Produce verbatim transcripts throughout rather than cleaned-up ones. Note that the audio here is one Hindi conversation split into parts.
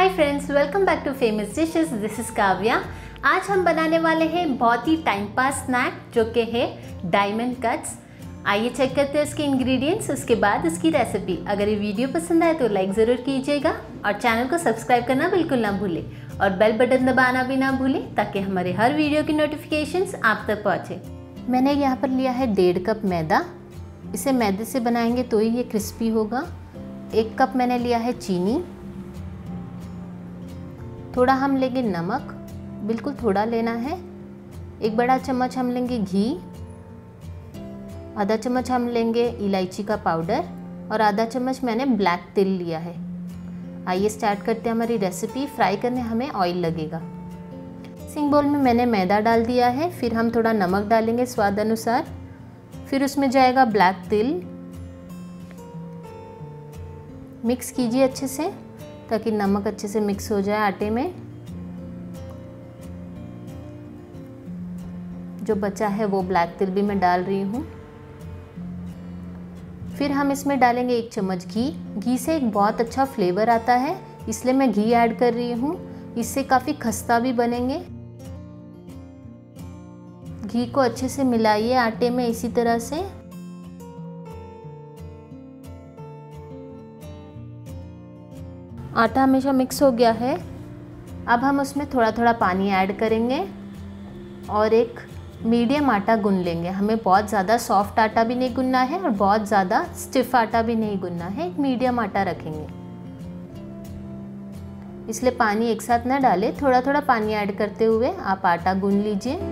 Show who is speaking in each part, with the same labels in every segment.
Speaker 1: Hi friends, welcome back to famous dishes. This is Kavya. आज हम बनाने वाले हैं बहुत ही टाइम पास स्नैक जो कि है डायमंड कट्स। आइए चेक करते हैं इसके इंग्रेडिएंट्स, उसके बाद इसकी रेसिपी। अगर ये वीडियो पसंद आए तो लाइक ज़रूर कीजिएगा और चैनल को सब्सक्राइब करना बिल्कुल ना भूलें और बेल बटन दबाना भी ना भूलें ताकि हमारे हर वीडियो की नोटिफिकेशंस आप तक पहुँचे। मैंने यहाँ पर लिया है डेढ़ कप मैदा। इसे मैदे से बनाएंगे तो ही ये क्रिस्पी होगा। एक कप मैंने लिया है चीनी। थोड़ा हम लेंगे नमक, बिल्कुल थोड़ा लेना है। एक बड़ा चम्मच हम लेंगे घी। आधा चम्मच हम लेंगे इलायची का पाउडर और आधा चम्मच मैंने ब्लैक तिल लिया है। आइए स्टार्ट करते हैं हमारी रेसिपी। फ्राई करने हमें ऑयल लगेगा। मिक्सिंग बोल में मैंने मैदा डाल दिया है, फिर हम थोड़ा नमक डालेंगे स्वाद अनुसार, फिर उसमें जाएगा ब्लैक तिल। मिक्स कीजिए अच्छे से ताकि नमक अच्छे से मिक्स हो जाए आटे में। जो बचा है वो ब्लैक तिल भी मैं डाल रही हूँ। फिर हम इसमें डालेंगे एक चम्मच घी। घी से एक बहुत अच्छा फ्लेवर आता है, इसलिए मैं घी ऐड कर रही हूँ। इससे काफ़ी खस्ता भी बनेंगे। घी को अच्छे से मिलाइए आटे में इसी तरह से। आटा हमेशा मिक्स हो गया है। अब हम उसमें थोड़ा थोड़ा पानी ऐड करेंगे और एक मीडियम आटा गूंद लेंगे। हमें बहुत ज़्यादा सॉफ्ट आटा भी नहीं गूंदना है और बहुत ज़्यादा स्टिफ आटा भी नहीं गूंदना है। एक मीडियम आटा रखेंगे, इसलिए पानी एक साथ ना डालें, थोड़ा थोड़ा पानी ऐड करते हुए आप आटा गूंद लीजिए।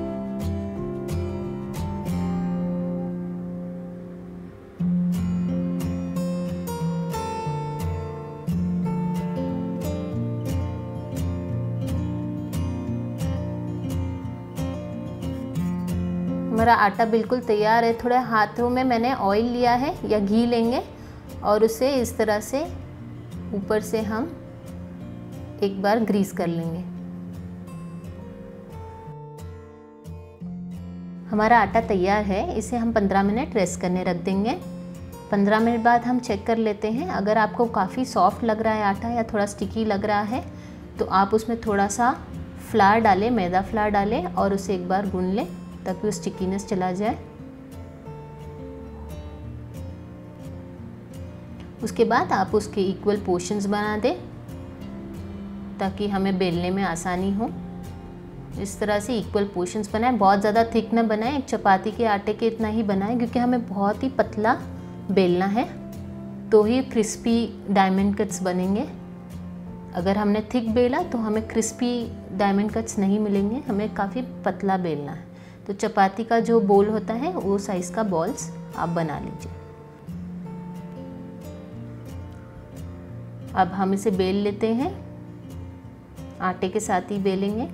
Speaker 1: हमारा आटा बिल्कुल तैयार है। थोड़े हाथों में मैंने ऑयल लिया है या घी लेंगे और उसे इस तरह से ऊपर से हम एक बार ग्रीस कर लेंगे। हमारा आटा तैयार है, इसे हम पंद्रह मिनट रेस्ट करने रख देंगे। पंद्रह मिनट बाद हम चेक कर लेते हैं। अगर आपको काफ़ी सॉफ्ट लग रहा है आटा या थोड़ा स्टिकी लग रहा है तो आप उसमें थोड़ा सा फ्लार डालें, मैदा फ्लार डालें और उसे एक बार गूंद लें ताकि वो स्टिकीनेस चला जाए। उसके बाद आप उसके इक्वल पोर्शंस बना दें ताकि हमें बेलने में आसानी हो। इस तरह से इक्वल पोर्शंस बनाएं। बहुत ज़्यादा थिक ना बनाएं, एक चपाती के आटे के इतना ही बनाएं क्योंकि हमें बहुत ही पतला बेलना है तो ही क्रिस्पी डायमंड कट्स बनेंगे। अगर हमने थिक बेला तो हमें क्रिस्पी डायमंड कट्स नहीं मिलेंगे। हमें काफ़ी पतला बेलना है। तो चपाती का जो बोल होता है वो साइज़ का बॉल्स आप बना लीजिए। अब हम इसे बेल लेते हैं, आटे के साथ ही बेलेंगे।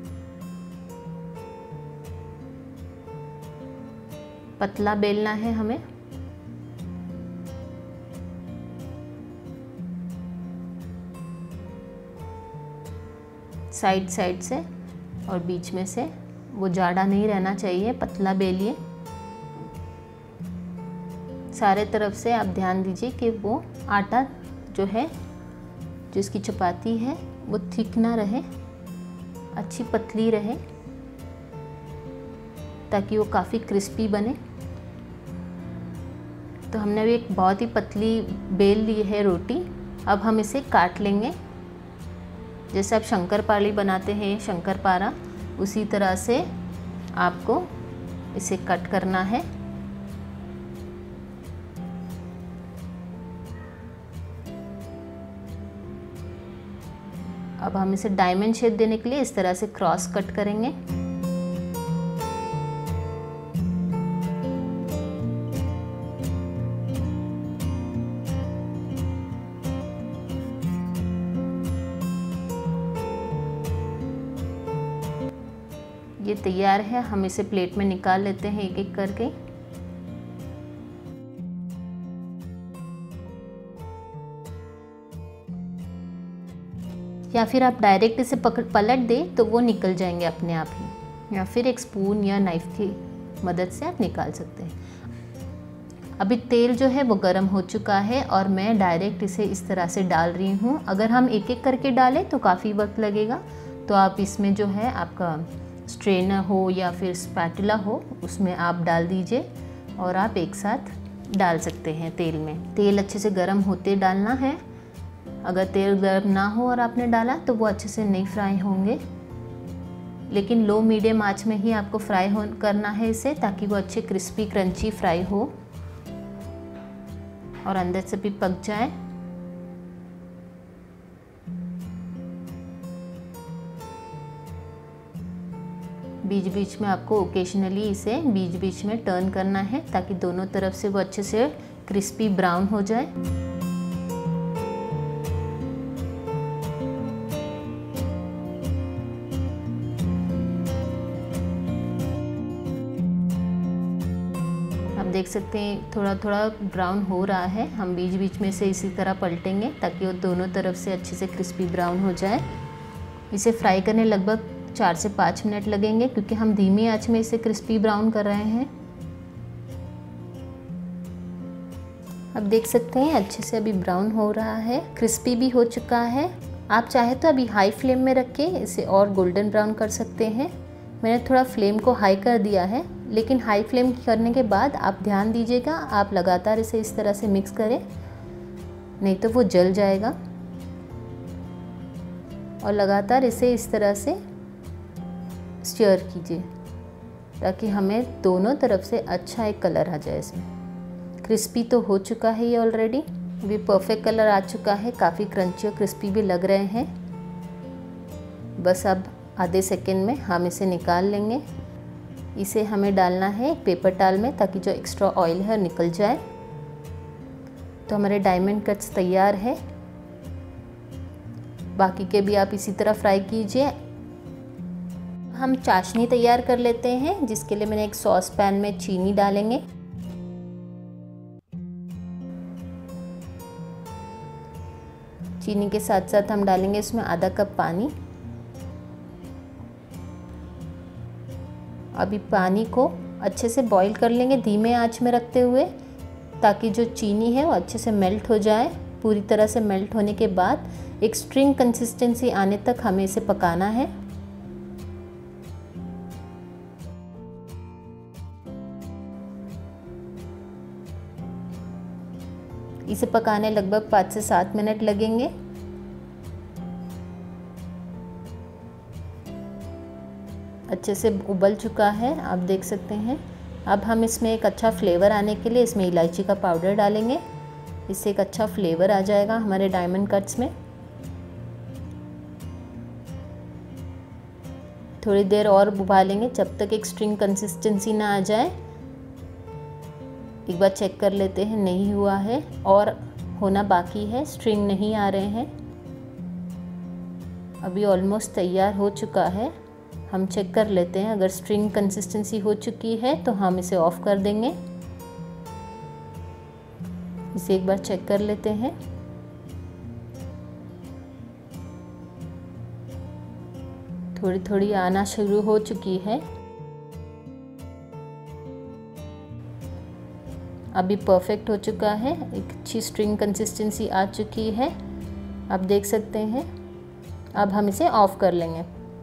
Speaker 1: पतला बेलना है हमें। साइड साइड से और बीच में से, वो जाड़ा नहीं रहना चाहिए, पतला बेलिए। सारे तरफ से आप ध्यान दीजिए कि वो आटा जो है, जो इसकी चपाती है, वो थिक ना रहे, अच्छी पतली रहे ताकि वो काफ़ी क्रिस्पी बने। तो हमने भी एक बहुत ही पतली बेल ली है रोटी। अब हम इसे काट लेंगे। जैसे आप शंकरपाली बनाते हैं, शंकरपारा, उसी तरह से आपको इसे कट करना है। अब हम इसे डायमंड शेप देने के लिए इस तरह से क्रॉस कट करेंगे। ये तैयार है, हम इसे प्लेट में निकाल लेते हैं एक एक करके। या फिर आप डायरेक्ट इसे पकड़ पलट दें तो वो निकल जाएंगे अपने आप ही, या फिर एक स्पून या नाइफ की मदद से आप निकाल सकते हैं। अभी तेल जो है वो गर्म हो चुका है और मैं डायरेक्ट इसे इस तरह से डाल रही हूँ। अगर हम एक एक करके डालें तो काफ़ी वक्त लगेगा, तो आप इसमें जो है आपका स्ट्रेनर हो या फिर स्पैटुला हो उसमें आप डाल दीजिए और आप एक साथ डाल सकते हैं तेल में। तेल अच्छे से गर्म होते डालना है। अगर तेल गर्म ना हो और आपने डाला तो वो अच्छे से नहीं फ्राई होंगे, लेकिन लो मीडियम आंच में ही आपको फ्राई हो करना है इसे, ताकि वो अच्छे क्रिस्पी क्रंची फ्राई हो और अंदर से भी पक जाए। बीच बीच में आपको ओकेजनली इसे बीच बीच में टर्न करना है ताकि दोनों तरफ से वो अच्छे से क्रिस्पी ब्राउन हो जाए। आप देख सकते हैं थोड़ा थोड़ा ब्राउन हो रहा है। हम बीच बीच में से इसी तरह पलटेंगे ताकि वो दोनों तरफ से अच्छे से क्रिस्पी ब्राउन हो जाए। इसे फ्राई करने लगभग चार से पाँच मिनट लगेंगे क्योंकि हम धीमी आंच में इसे क्रिस्पी ब्राउन कर रहे हैं। अब देख सकते हैं अच्छे से अभी ब्राउन हो रहा है, क्रिस्पी भी हो चुका है। आप चाहे तो अभी हाई फ्लेम में रख के इसे और गोल्डन ब्राउन कर सकते हैं। मैंने थोड़ा फ्लेम को हाई कर दिया है, लेकिन हाई फ्लेम करने के बाद आप ध्यान दीजिएगा, आप लगातार इसे इस तरह से मिक्स करें, नहीं तो वो जल जाएगा। और लगातार इसे इस तरह से स्टीयर कीजिए ताकि हमें दोनों तरफ से अच्छा एक कलर आ जाए। इसमें क्रिस्पी तो हो चुका है ये ऑलरेडी, अभी परफेक्ट कलर आ चुका है, काफ़ी क्रंची और क्रिस्पी भी लग रहे हैं। बस अब आधे सेकेंड में हम इसे निकाल लेंगे। इसे हमें डालना है एक पेपर टाल में ताकि जो एक्स्ट्रा ऑयल है निकल जाए। तो हमारे डायमंड कट्स तैयार है। बाकी के भी आप इसी तरह फ्राई कीजिए। हम चाशनी तैयार कर लेते हैं, जिसके लिए मैंने एक सॉस पैन में चीनी डालेंगे। चीनी के साथ साथ हम डालेंगे इसमें आधा कप पानी। अभी पानी को अच्छे से बॉईल कर लेंगे धीमे आंच में रखते हुए, ताकि जो चीनी है वो अच्छे से मेल्ट हो जाए। पूरी तरह से मेल्ट होने के बाद एक स्ट्रिंग कंसिस्टेंसी आने तक हमें इसे पकाना है। इसे पकाने लगभग पाँच से सात मिनट लगेंगे। अच्छे से उबल चुका है, आप देख सकते हैं। अब हम इसमें एक अच्छा फ्लेवर आने के लिए इसमें इलायची का पाउडर डालेंगे। इससे एक अच्छा फ्लेवर आ जाएगा हमारे डायमंड कट्स में। थोड़ी देर और उबालेंगे जब तक एक स्ट्रिंग कंसिस्टेंसी ना आ जाए। एक बार चेक कर लेते हैं, नहीं हुआ है और होना बाकी है, स्ट्रिंग नहीं आ रहे हैं। अभी ऑलमोस्ट तैयार हो चुका है। हम चेक कर लेते हैं, अगर स्ट्रिंग कंसिस्टेंसी हो चुकी है तो हम इसे ऑफ कर देंगे। इसे एक बार चेक कर लेते हैं। थोड़ी थोड़ी आना शुरू हो चुकी है। अभी परफेक्ट हो चुका है, एक अच्छी स्ट्रिंग कंसिस्टेंसी आ चुकी है, आप देख सकते हैं। अब हम इसे ऑफ कर लेंगे।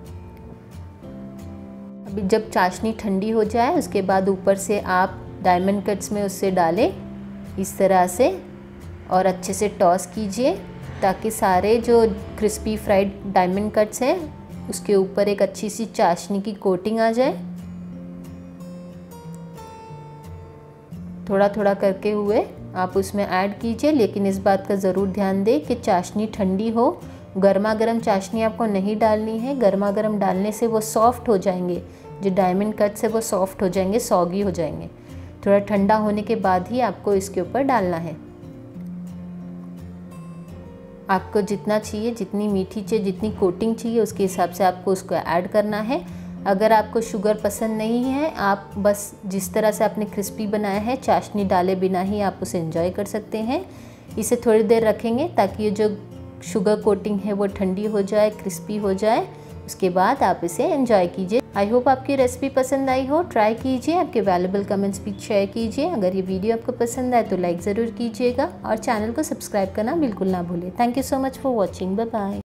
Speaker 1: अभी जब चाशनी ठंडी हो जाए उसके बाद ऊपर से आप डायमंड कट्स में उससे डालें इस तरह से और अच्छे से टॉस कीजिए ताकि सारे जो क्रिस्पी फ्राइड डायमंड कट्स हैं उसके ऊपर एक अच्छी सी चाशनी की कोटिंग आ जाए। थोड़ा थोड़ा करके हुए आप उसमें ऐड कीजिए, लेकिन इस बात का ज़रूर ध्यान दें कि चाशनी ठंडी हो। गर्मा गर्म चाशनी आपको नहीं डालनी है, गर्मा गर्म डालने से वो सॉफ्ट हो जाएंगे, जो डायमंड कट्स है वो सॉफ्ट हो जाएंगे, सॉगी हो जाएंगे। थोड़ा ठंडा होने के बाद ही आपको इसके ऊपर डालना है। आपको जितना चाहिए, जितनी मीठी चाहिए, जितनी कोटिंग चाहिए, उसके हिसाब से आपको उसको ऐड करना है। अगर आपको शुगर पसंद नहीं है, आप बस जिस तरह से आपने क्रिस्पी बनाया है चाशनी डाले बिना ही आप उसे एंजॉय कर सकते हैं। इसे थोड़ी देर रखेंगे ताकि ये जो शुगर कोटिंग है वो ठंडी हो जाए, क्रिस्पी हो जाए। उसके बाद आप इसे एंजॉय कीजिए। आई होप आपकी रेसिपी पसंद आई हो। ट्राई कीजिए, आपके वैल्यूएबल कमेंट्स भी शेयर कीजिए। अगर ये वीडियो आपको पसंद आए तो लाइक ज़रूर कीजिएगा और चैनल को सब्सक्राइब करना बिल्कुल ना भूलें। Thank you so much for watching. Bye bye.